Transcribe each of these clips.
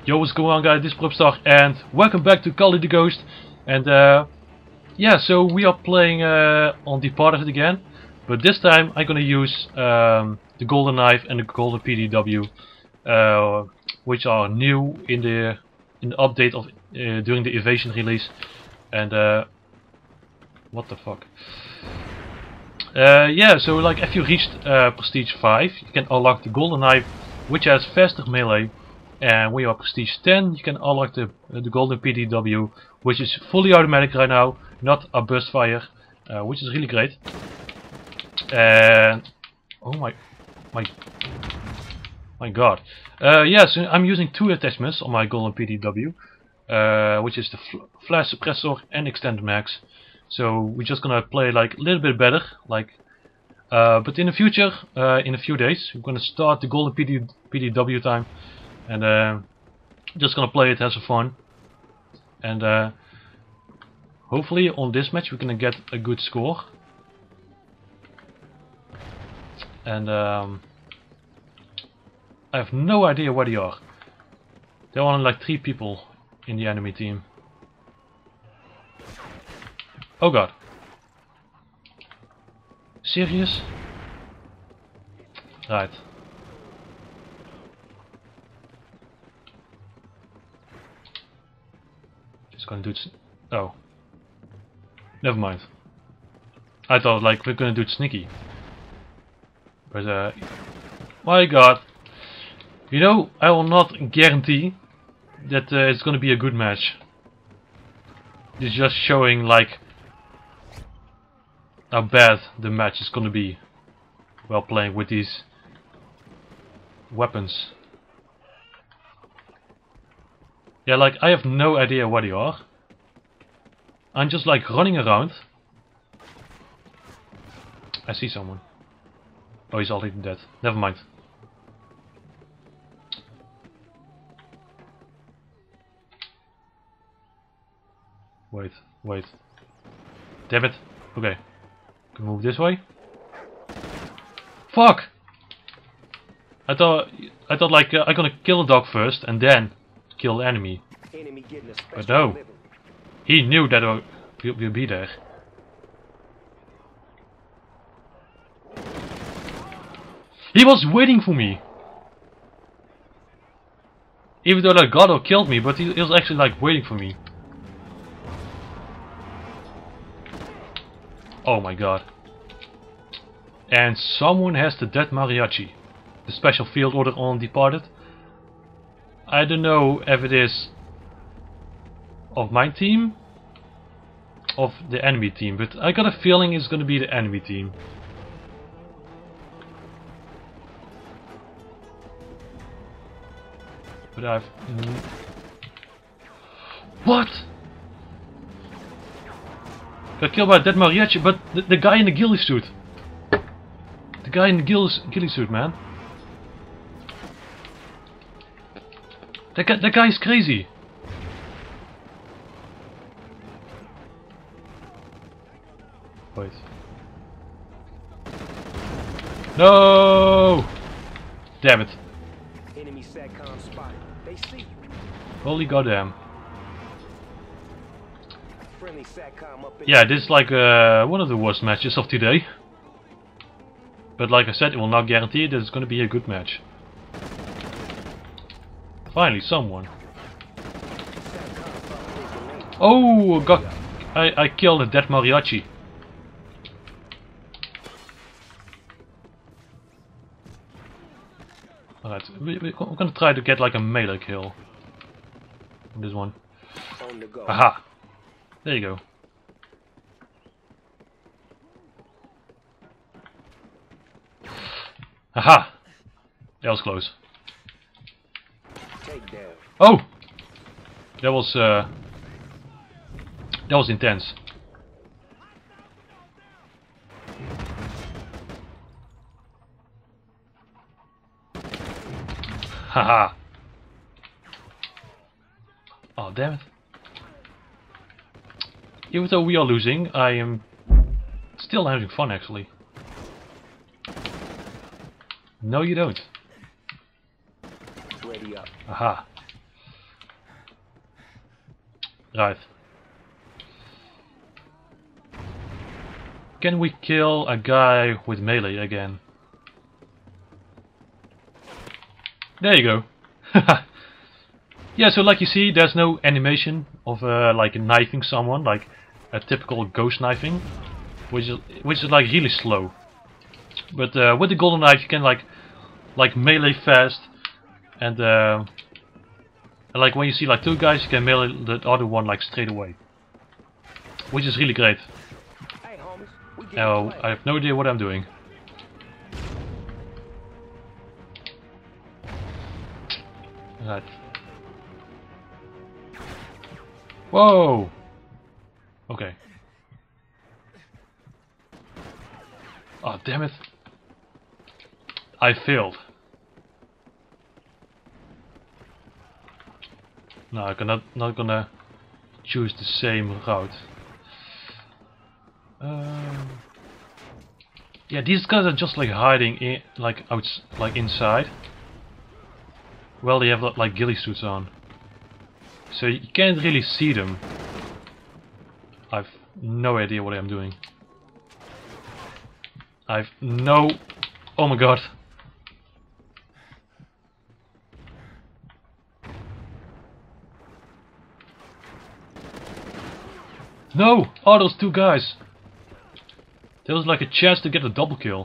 Yo, what's going on, guys? This is Propstar and welcome back to Call of the Ghost. And yeah, so we are playing on Departed again, but this time I'm gonna use the Golden Knife and the Golden PDW, which are new in the update of during the Evasion release. And what the fuck? Yeah, so like if you reached Prestige 5, you can unlock the Golden Knife, which has faster melee. And when you are Prestige 10, you can unlock the Golden PDW, which is fully automatic right now, not a burst fire, which is really great. And oh my god! Yeah, so I'm using two attachments on my Golden PDW, which is the flash suppressor and extended max. So we're just gonna play like a little bit better, like. But in the future, in a few days, we're gonna start the Golden PDW time. And just gonna play it, have some fun, and hopefully on this match we're gonna get a good score. And I have no idea where they are. There are only like 3 people in the enemy team. Oh god. Serious? Right. Gonna do it. Oh, never mind. I thought like we're gonna do it sneaky, but my god, you know, I will not guarantee that it's gonna be a good match. It's just showing like how bad the match is gonna be while playing with these weapons. Yeah, like I have no idea where they are. I'm just like running around. I see someone. Oh, he's already dead. Never mind. Wait. Damn it. Okay. Can move this way. Fuck! I thought like I'm gonna kill the dog first and then kill the enemy. But no. He knew that we'll be there. He was waiting for me. Even though that god killed me, but he was actually like waiting for me. Oh my god. And someone has the dead mariachi. The special field order on Departed. I don't know if it is of my team, of the enemy team, but I got a feeling it's gonna be the enemy team. But I've... What? Got killed by a dead mariachi, but the guy in the ghillie suit. The guy in the ghillie suit, man. That guy is crazy. Wait. No! Damn it. Enemy SATCOM spotted. They see you. Holy goddamn. Friendly SATCOM up in yeah, this is like one of the worst matches of today. But like I said, it will not guarantee that it's going to be a good match. Finally, someone. Oh, God! I killed a dead mariachi. Alright, we're gonna try to get like a melee kill. This one. Aha! There you go. Aha! That was close. Oh! That was intense. Haha. Oh, damn it. Even though we are losing, I am still having fun actually. No, you don't. Ready up. Aha. Right. Can we kill a guy with melee again? There you go. Yeah, so like you see, there's no animation of like knifing someone, like a typical ghost knifing, which is like really slow. But with the golden knife, you can like melee fast, and like when you see like two guys, you can melee the other one like straight away, which is really great. Oh, I have no idea what I'm doing. Right. Whoa! Okay. Oh, damn it. I failed. No, I'm not gonna choose the same route. Yeah, these guys are just like hiding in, like inside. Well, they have like ghillie suits on, so you can't really see them. I've no idea what I'm doing. I've no. Oh my god. No! Oh, those two guys. There was like a chance to get a double kill.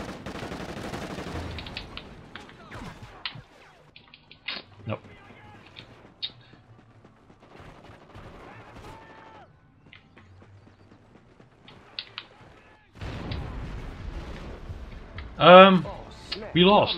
Nope. We lost.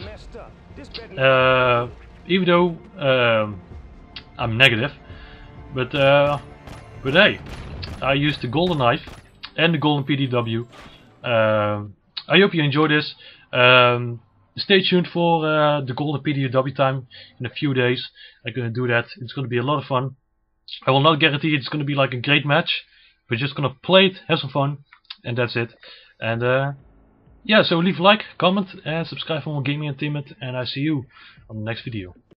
Even though I'm negative, but hey, I used the golden knife and the golden PDW. I hope you enjoyed this. Stay tuned for the golden PDW time in a few days. I'm gonna do that. It's gonna be a lot of fun. I will not guarantee it's gonna be like a great match. We're just gonna play it, have some fun, and that's it. And yeah, so leave a like, comment, and subscribe for more gaming entertainment. And I see you on the next video.